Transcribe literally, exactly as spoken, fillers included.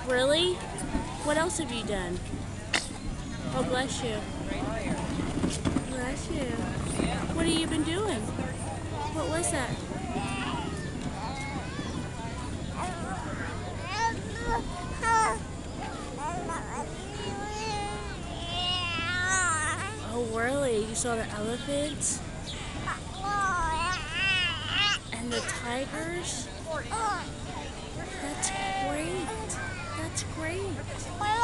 Really? What else have you done? Oh, bless you. Bless you. What have you been doing? What was that? Oh, really? You saw the elephants? And the tigers? That's great. That's great.